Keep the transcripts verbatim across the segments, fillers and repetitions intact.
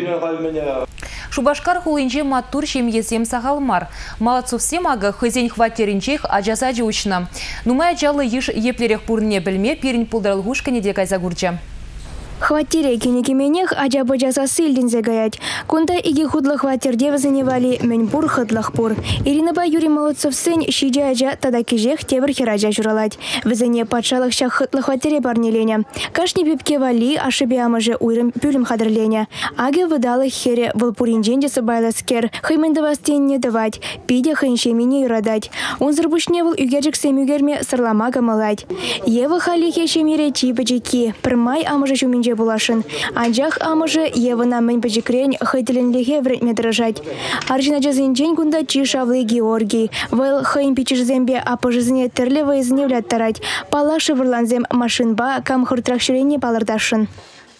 Шубашкар хулинче маттур шемьесем сахалмар. Молодцовсем ага хызень хваттеринчех аджасаджи учна. Нумая жалы еш еплерех пурне білме перін пулдарылгушка неде кайзагурча. Хватире кенекеменех аджабы жасасы илдензе гаять. Кунда иги худлы хватирде вазаневали меньбур хыдлых пур. Ирина ба Юрий Молодцов сын шиджа аджа тада кижех тебір хераджа журалать. Вазане патшалық шах хыдлы хватире барнеленя. Кашни пепке вали ашыбе амыжы уйрым пюлем хадырленя. Аге выдалы хере вылпуринженде сыбайласкер. Хыйменді вастен не давать. Пиде хыншемине юрадать. Он зарбушневыл югерджик семюгерме сырламага малать. Евы халихе шемире чипаджики. Прмай амыжы шумин булашын. Анжах амыжы евына мен бежикрень хайтеленлеге вредме дрожать. Аржина жазынчен кунда чишавлы Георгий. Вел хайн пичизембе апожизне терлевы изневлят тарать. Палаши врланзем машинба кам хуртрахширене палардашын.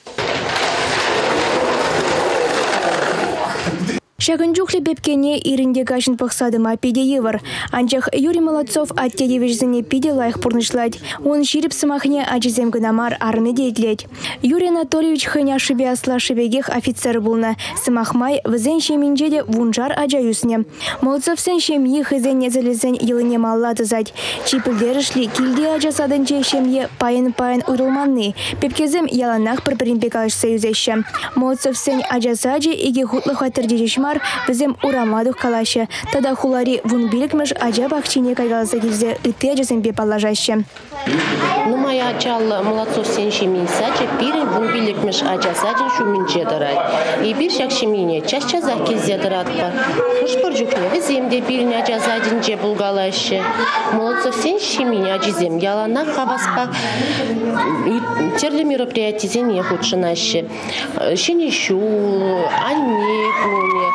Шагынчухле бепкене иринде гашын пахсадыма пиде евр. Анчах Юрий Молодцов аттедевежзіне пиде лайх пурнышлать. Он ширип самахне ачизем гынамар арны дейтлеть. Юрий Анатольевич хыня шибе асла шибегех офицер булна. Самахмай візен шеминжеде вунжар аджаюсне. Молодцов сен шемьи хызен незалезен елыне малла дызать. Чипылдерышли килде аджасадынче шемье пайын-пайын уйрылманны. Пепкезем яланах пырпырин пекалыш союзеще. Молодцов сен аджасаджи иги хутлы хватырдежешмар візем урамадух калаще. Тада хулари вун билікміш аджа бақчине кайгалаза келзе үтте аджасембе палажаще. Ну, моя чалла Молодцов сен шеминсача пирен вун билікміш аджасаджин шуминче дарай. И бир шак шемине час-чазах кеззе даратпа. Хышпыр жүкне віземде пирен аджасаджинче булгалаще. Молодцов сен шемине аджизем ялана хабаспа терлі мероприятизен ехудшынаще. Шене шу, ане, куне.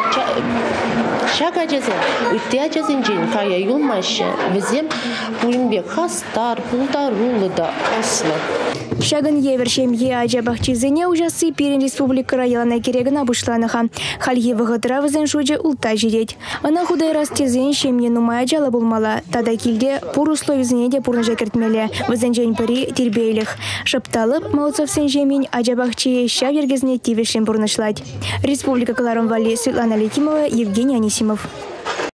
Шага жазен, үтте ажазен жен кая юлмаще, візем пулінбек хастар, пулдарулы да ослы. Шагын евершем е ажа бахчизене ужасы пирен республика ялана керегін абышланыха. Халье вғытыра візен шуджа улта жидеть. Ана худай растезен шемне нумая жала булмала. Тада килде пур условизіне де пурны жакертмеле. Візен жен пыри тербейліх. Шапталып, Молодцов сен жемень ажа бахчие ща вергезне тивешем пурнышлать. Республика Каларым Вали, Светлана Летимова, Евгений Анисимов.